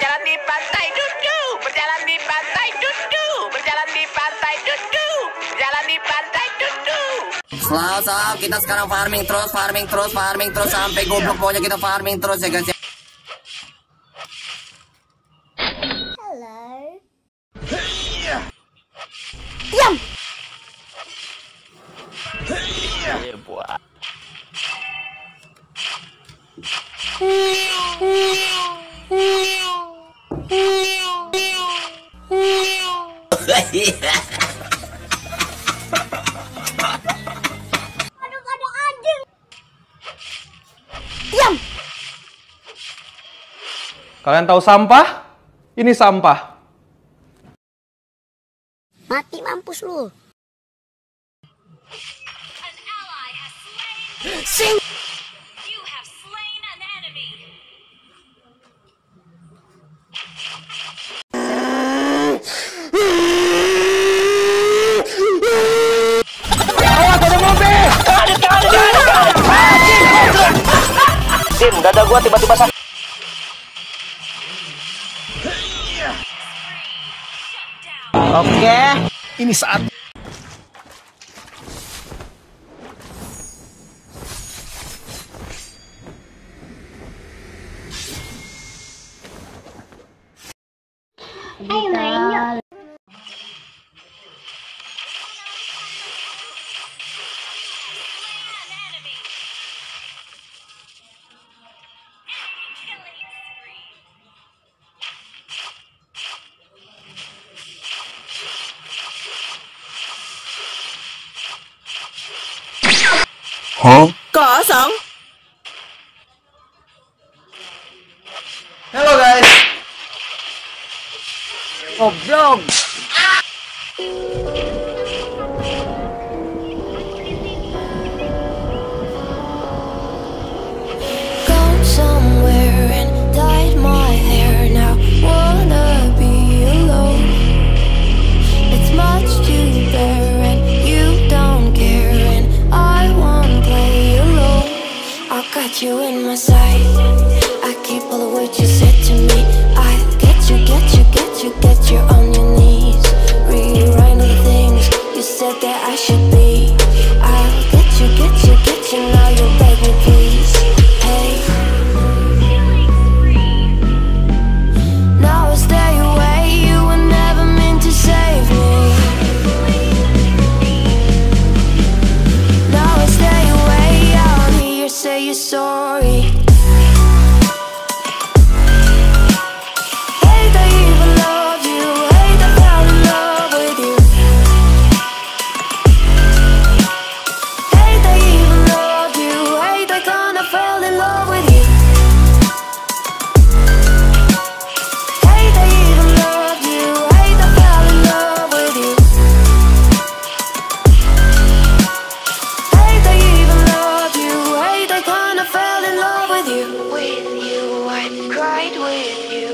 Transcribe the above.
berjalan di pantai dudu, berjalan di pantai dudu, berjalan di pantai dudu, berjalan di pantai dudu. Selamat, kita sekarang farming terus sampai goblok, pokoknya kita farming terus ya guys ya. Hello. Diam. Diam. Kalian tahu sampah? Ini sampah. Mati mampus lu. Sing. Dim, dada gua tiba-tiba sakit. Oke, ini saat. Ayo main yuk. Kosong. Halo guys. Goblok. Gone somewhere and dyed my hair now. Wanna be alone. It's much to bear and you don't care and I won't play alone. I got you in my sight. I keep all the words you said to me. I get you on your knees. Rewrite the things you said that I should be. I'll get you, now you beg me please. Hey, now I stay away, you were never meant to save me. Now I stay away, I don't hear you say you're sorry. With you, I cried with you.